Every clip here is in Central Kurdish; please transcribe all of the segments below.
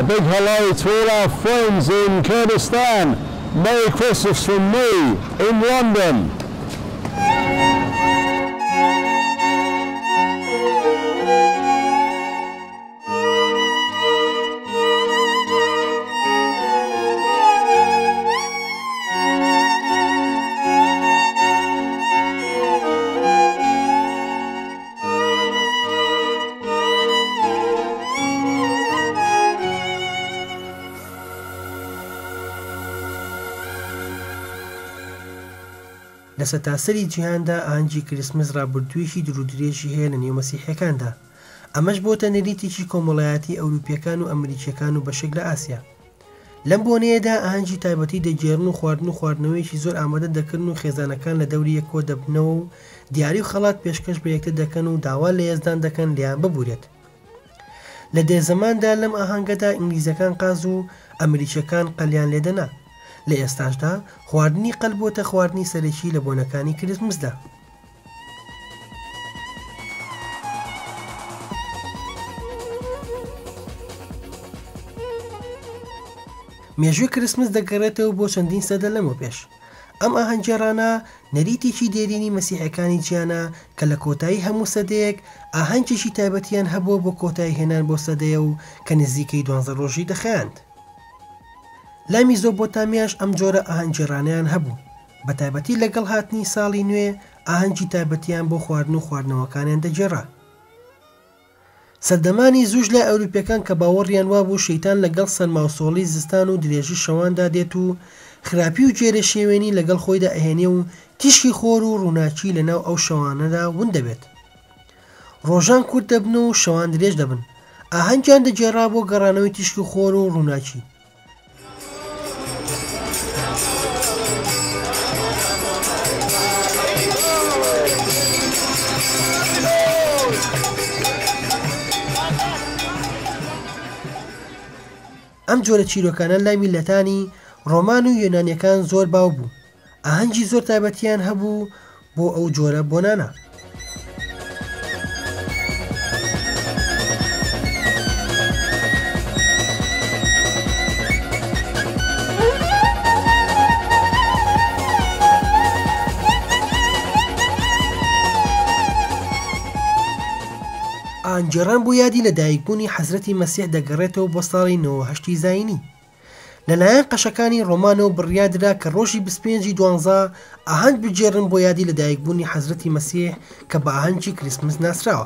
A big hello to all our friends in Kurdistan. Merry Christmas from me in London. لە سەتاسەری جیهاندا ئاهەنگی کریسمس ڕابردوویەکی درودرێژی هەیە لە نێو مەسیحیەکاندا. ئەمەش بۆتە نەریتێکی کۆمەڵایەتی ئەوروپیەکان و ئەمریکیەکان و بەشێک لە ئاسیا. لەم بۆنەیەدا ئاهەنگی تایبەتی دەگێڕن و خواردن و خواردنەوەیکی زۆر ئامادە دەکردن و خێزانەکان لە دەوری یەکۆ دەبنەوە و دیاری و خەڵات پێشکەش بە یەکتر دەکەن و داوا لە هێزدان دەکەن لیان ببورێت. لە دێزەماندا لەم ئاهەنگەدا ئینگلیزەکان قاز و ئەمریکیەکان قەلیان لێدەنا. لە ئێستاشدا خواردنی قەل بۆتە خواردنی سەرەکی لە بۆنەکانی کریسمسدا. مێژووی کریسمس دەگەڕێتەوە بۆ چەندین سەدە لەمە پێش. ئەم ئاهەنگێڕانە نەریتێکی دێرینی مەسیحەکانی جیانە کە لە کۆتایی هەموو سەدەیەک ئاهەنگێکی تایبەتیان هەبووە بۆ کۆتایی هێنان بۆ سەدەیە و کە نزیکەی 12 ڕۆژی دەخایاند. لای میزۆپۆتامیاش ئەم جۆرە ئاهەنگێڕانیان هەبوو، بە تایبەتی لەگەڵ هاتنی ساڵی نوێ ئاهەنگی تایبەتیان بۆ خواردن و خواردنەوەکانیان دەگێڕا. سەردەمانی زووش لە ئەوروپیەکان کە باوەڕیان وا بوو شەیتان لەگەڵ سەرماوسۆڵی زستان و درێژی شەواندا دێت و خراپی و جێرە شێوێنی لەگەڵ خۆیدا ئەهێنێ و تیشکی خۆر و ڕووناچی لەناو ئەو شەوانەدا ون دەبێت. ڕۆژان کورت دەبن و شەوان درێژ دەبن. ئاهەنگیان دەگێڕا بۆ گەڕانەوەی تیشکی خۆر و ڕووناچی. ئەم جۆرە چیرۆکانە لای میلەتانی ڕۆمان و یۆنانیەکان زۆر باو بوو. ئاهەنگی زۆر تایبەتیان هەبوو بۆ ئەو جۆرە بۆنانە. ئاهەنگێڕان بۆ یادی لە دایکبوونی حەزرەتی مەسیح دەگەڕێتەوە بۆ ساڵی 98 زاینی. لەلایەن قەشەکانی ڕۆمانەوە بڕیادرا کە ڕۆژی 25 دوانزە ئاهەنگ بجێڕن بۆ یادی لە دایکبوونی حەزرەتی مەسیح کە بە ئاهەنگی کریسمس ناسراوە.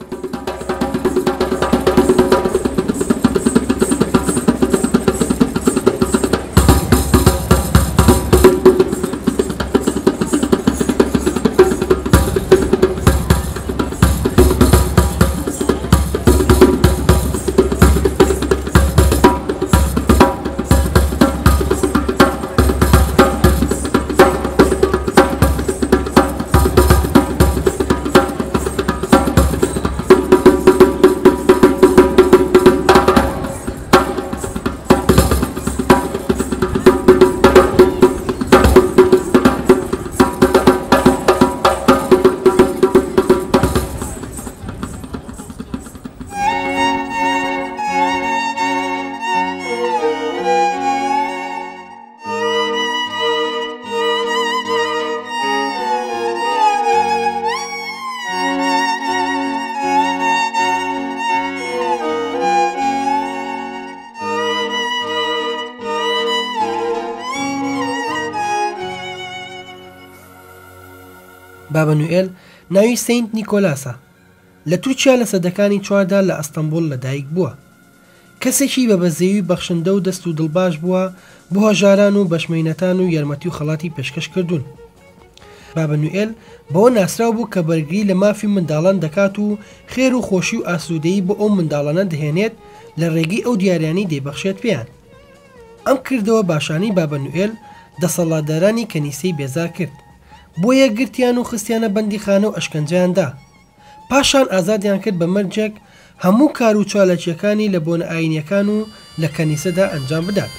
بابە نوئێل ناوی سەینت نیکۆلاسە. لە تورکیا لە سەدەکانی چواردا لە ئەستەمبول لەدایک بووە. کەسێکی بە بەزەیوی بەخشندە و دەست و دڵباش بووە بۆ هەژاران و بەشمێنەتان و یارمەتی و خەڵاتی پێشکەش کردوون. بابە نوئێل بەوە ناسراو بوو کە بەرگری لە مافی منداڵان دەکات و خێر و خۆشی و ئاسوودەیی بۆ ئەو منداڵانە دەهێنێت لە ڕێگەی ئەو دیاریانی دەیبەخشێت پێیان. ئەم کردەوە باشانی بابە نوئێل دەسەڵاتدارانی کەنیسەی بێزار کرد. بۆیە گرتیان و خستیانە بەندیخانە و ئەشکەنجیاندا. پاشان ئازادیان کرد بە مەرجێک هەموو کار و چالەکیەکانی لە بۆنە ئاینیەکان و لە کەنیسەدا ئەنجام بدات.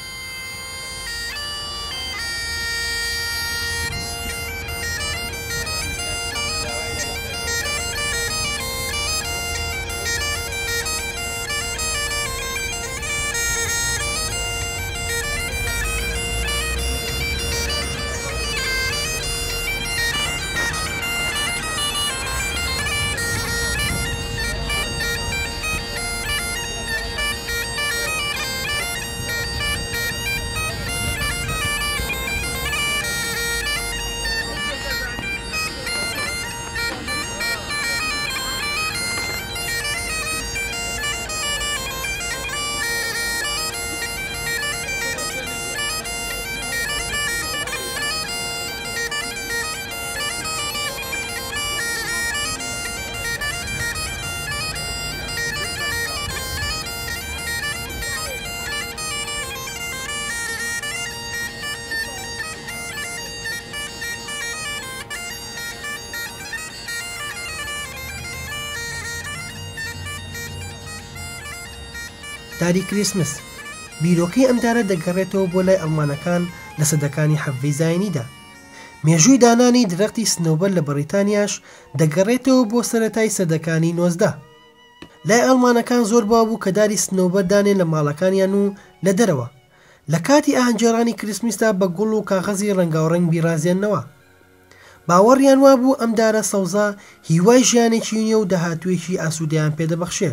داری کریسمس بیرۆکەی ئەمدارە دەگەڕێتەوە بۆ لای ئەڵمانەکان لە سەدەکانی حەڤەی زاینیدا. مێژووی دانانی درەختی سنۆبەر لە بەریتانیاش دەگەڕێتەوە بۆ سەرەتای سەدەکانی 19. لای ئەڵمانەکان زۆر بوو کە داری سنۆبەر دانێن لە ماڵەکانیان و لە دەرەوە لە کاتی ئاهەنگێڕانی کریسمسدا بە گوڵ و کاغەزی ڕەنگاوڕەنگ بیرازێننەوە. باوەڕیان وابوو ئەم دارە سەوزە هیوای ژیانێکی نیە و داهاتوێکی ئاسوودەیان پێدەبەخشێ.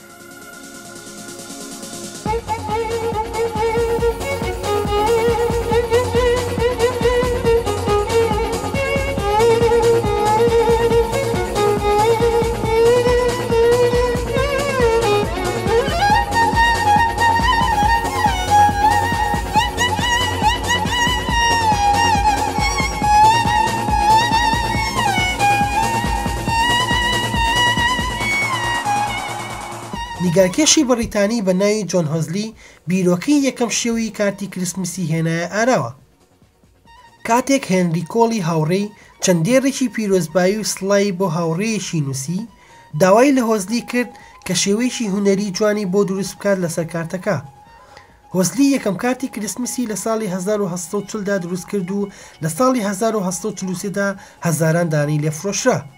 نیگارکێشی بەریتانی بە ناوی جۆن هۆزلی بیرۆکەی یەکەم شێوەی کارتی کریسمسی هێنایە ئاراوە. کاتێک هێنری کۆڵی هاوڕێی چەندێڕێکی پیرۆزبایی و سڵایی بۆ هاوڕێیەشی نووسی، داوای لە هۆزلی کرد کە شێوەیەکی هونەری جوانی بۆ دروست بکات لەسەر کارتەکە. هۆزلی یەکەم کارتی کریسمسی لە ساڵی 1940دا دروست کرد و لە ساڵی 1943دا هەزاران دانی لێفرۆشرا.